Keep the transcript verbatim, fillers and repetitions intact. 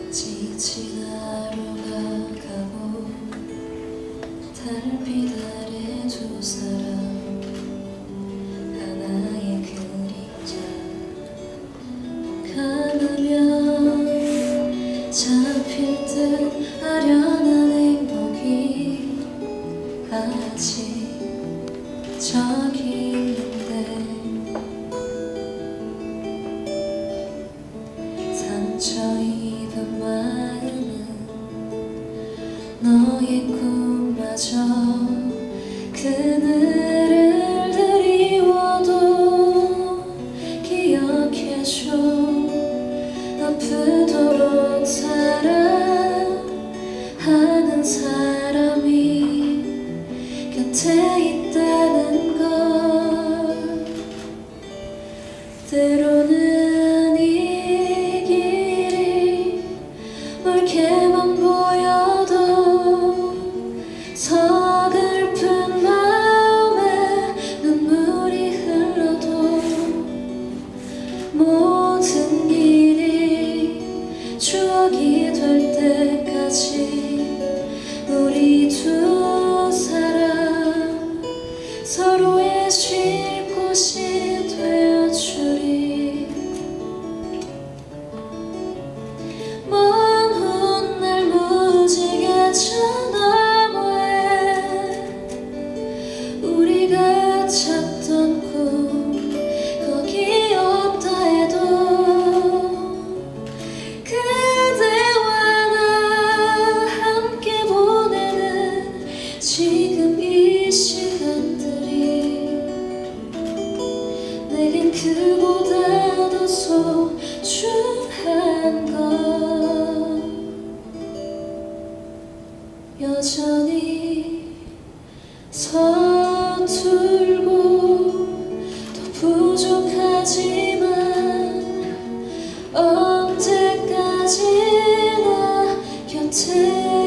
지친 하루가 가고 달빛 아래 두 사람 하나의 그림자 감으면 잡힐 듯 아련한 행복이 아직 저기 있는데 상처 입은 마음은 너의 꿈마저 그늘을 드리워도 기억해줘. 아프도록 사랑하는 사람이 곁에 있다는 걸. 때로는 이 길이 멀게만 보여도 서글픈 마음에 눈물이 흘러도 모든 길이 추억이 될 때까지 우리 두 사람 서로의 쉴 곳이 되어주리. 먼 훗날 무지개 저 너머에 우리가 찾던 꿈 거기 없다 해도 그대와 나 함께 보내는 지금 이 시간들이 내겐 그보다 더 소중한 건 여전히 서툴고 또 부족하지만 언제까지나 곁에